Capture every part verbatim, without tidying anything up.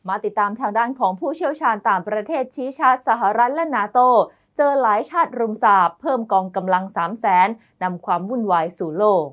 มาติดตามทางด้านของผู้เชี่ยวชาญต่างประเทศชี้ชัดสหรัฐและนาโตเจอหลายชาติรุมสาปเพิ่มกองกำลัง สามแสน นำความวุ่นวายสู่โลก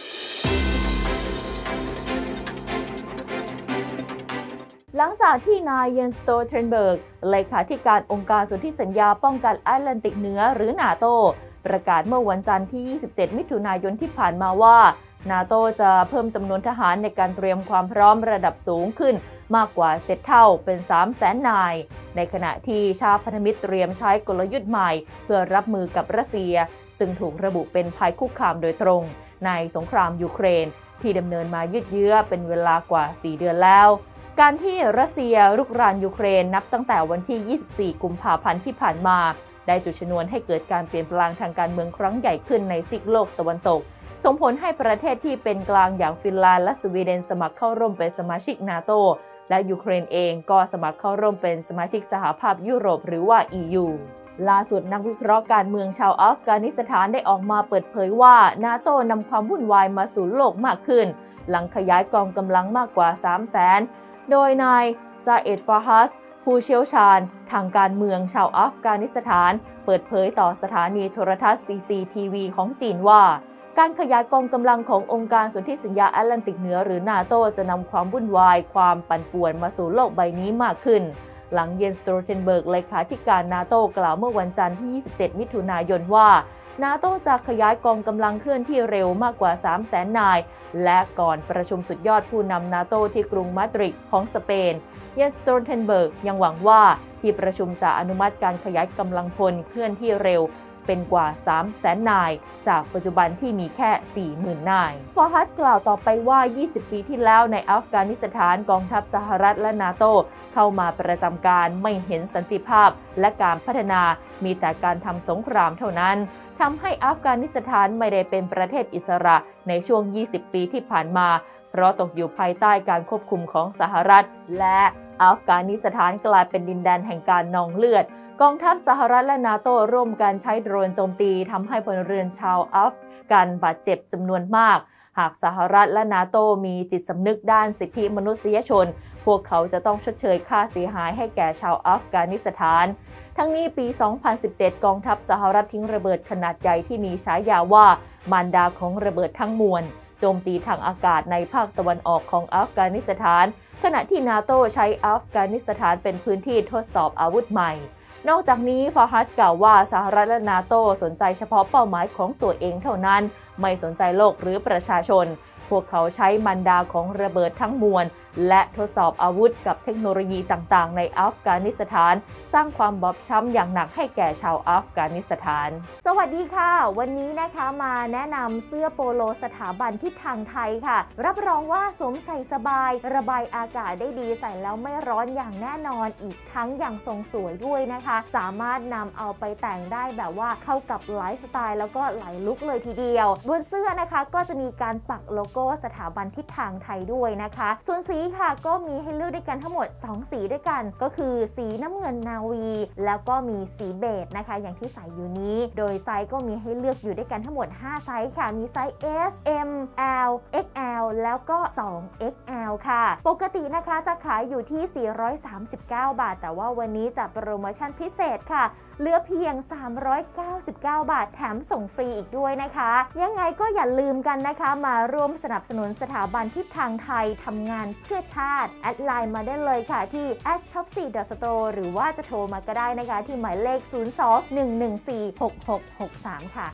หลังจากที่นายเยนสโตเทนเบิร์กเลขาธิการองค์การสนธิสัญญาป้องกันแอตแลนติกเหนือหรือนาโตประกาศเมื่อวันจันทร์ที่ยี่สิบเจ็ดมิถุนายนที่ผ่านมาว่านาโตจะเพิ่มจำนวนทหารในการเตรียมความพร้อมระดับสูงขึ้นมากกว่าเจ็ดเท่าเป็น สามแสน นายในขณะที่ชาติพันธมิตรเตรียมใช้กลยุทธ์ใหม่เพื่อรับมือกับรัสเซียซึ่งถูกระบุเป็นภัยคุกคามโดยตรงในสงครามยูเครนที่ดำเนินมายืดเยื้อเป็นเวลากว่าสี่เดือนแล้วการที่รัสเซียรุกรานยูเครนนับตั้งแต่วันที่ยี่สิบสี่กุมภาพันธ์ที่ผ่านมาได้จุดชนวนให้เกิดการเปลี่ยนแปลงทางการเมืองครั้งใหญ่ขึ้นในซีกโลกตะวันตกส่งผลให้ประเทศที่เป็นกลางอย่างฟินแลนด์และสวีเดนสมัครเข้าร่วมเป็นสมาชิกนาโตและยูเครนเองก็สมัครเข้าร่วมเป็นสมาชิกสหภาพยุโรปหรือว่า อี ยู ล่าสุดนักวิเคราะห์การเมืองชาวอัฟกานิสถานได้ออกมาเปิดเผยว่านาโตนำความวุ่นวายมาสู่โลกมากขึ้นหลังขยายกองกำลังมากกว่า สามแสน โดยนายซาเอดฟาฮัสผู้เชี่ยวชาญทางการเมืองชาวอัฟกานิสถานเปิดเผยต่อสถานีโทรทัศน์ ซี ซี ที วี ของจีนว่าการขยายกองกำลังขององค์การสนธิสัญญาแอตแลนติกเหนือหรือนาโตจะนำความวุ่นวายความปั่นป่วนมาสู่โลกใบนี้มากขึ้นหลังเยนสโตเทนเบิร์กเลขาธิการนาโตกล่าวเมื่อวันจันทร์ที่ยี่สิบเจ็ดมิถุนายนว่านาโตจะขยายกองกำลังเคลื่อนที่เร็วมากกว่า สามแสน นายและก่อนประชุมสุดยอดผู้นำนาโตที่กรุงมาดริดของสเปนเยนสโตเทนเบิร์กยังหวังว่าที่ประชุมจะอนุมัติการขยายกำลังพลเคลื่อนที่เร็วเป็นกว่า สามแสน นายจากปัจจุบันที่มีแค่ สี่หมื่น นายฟอร์ฮัดกล่าวต่อไปว่ายี่สิบปีที่แล้วในอัฟกานิสถานกองทัพสหรัฐและนาโตเข้ามาประจำการไม่เห็นสันติภาพและการพัฒนามีแต่การทำสงครามเท่านั้นทำให้อัฟกานิสถานไม่ได้เป็นประเทศอิสระในช่วงยี่สิบปีที่ผ่านมาเพราะตกอยู่ภายใต้การควบคุมของสหรัฐและอัฟกานิสถานกลายเป็นดินแดนแห่งการนองเลือดกองทัพสหรัฐและนาโตร่วมกันใช้โดรนโจมตีทำให้พลเรือนชาวอัฟกันบาดเจ็บจำนวนมากหากสหรัฐและนาโตมีจิตสำนึกด้านสิทธิมนุษยชนพวกเขาจะต้องชดเชยค่าเสียหายให้แก่ชาวอัฟกานิสถานทั้งนี้ปี สองพันสิบเจ็ด กองทัพสหรัฐทิ้งระเบิดขนาดใหญ่ที่มีฉายาว่ามารดาของระเบิดทั้งมวลโจมตีทางอากาศในภาคตะวันออกของอัฟกานิสถานขณะที่นาโตใช้อัฟกานิสถานเป็นพื้นที่ทดสอบอาวุธใหม่นอกจากนี้ฟาฮัดกล่าวว่าสหรัฐและนาโตสนใจเฉพาะเป้าหมายของตัวเองเท่านั้นไม่สนใจโลกหรือประชาชนพวกเขาใช้มารดาของระเบิดทั้งมวลและทดสอบอาวุธกับเทคโนโลยีต่างๆในอัฟกานิสถานสร้างความบอบช้ำอย่างหนักให้แก่ชาวอัฟกานิสถานสวัสดีค่ะวันนี้นะคะมาแนะนำเสื้อโปโลสถาบันทิศทางไทยค่ะรับรองว่าสวมใส่สบายระบายอากาศได้ดีใส่แล้วไม่ร้อนอย่างแน่นอนอีกทั้งอย่างทรงสวยด้วยนะคะสามารถนำเอาไปแต่งได้แบบว่าเข้ากับไลฟ์สไตล์แล้วก็หลายลุคเลยทีเดียวบนเสื้อนะคะก็จะมีการปักโลโก้สถาบันทิศทางไทยด้วยนะคะส่วนสีค่ะก็มีให้เลือกด้วยกันทั้งหมดสองสีด้วยกันก็คือสีน้ำเงินนาวีแล้วก็มีสีเบจนะคะอย่างที่ใส่อยู่นี้โดยไซส์ก็มีให้เลือกอยู่ด้วยกันทั้งหมดห้าไซส์ค่ะมีไซส์ เอส เอ็ม แอล เอ็กซ์ แอล แล้วก็ สอง เอ็กซ์ แอล ค่ะปกตินะคะจะขายอยู่ที่สี่ร้อยสามสิบเก้าบาทแต่ว่าวันนี้จะโปรโมชั่นพิเศษค่ะเหลือเพียงสามร้อยเก้าสิบเก้าบาทแถมส่งฟรีอีกด้วยนะคะยังไงก็อย่าลืมกันนะคะมาร่วมสนับสนุนสถาบันทิศทางไทยทำงานเพื่อชาติแอดไลน์มาได้เลยค่ะที่ แอท ช็อปซี่ เดอะ สโตร์ หรือว่าจะโทรมาก็ได้นะคะที่หมายเลขศูนย์ สอง หนึ่ง หนึ่ง สี่ หก หก หก สามค่ะ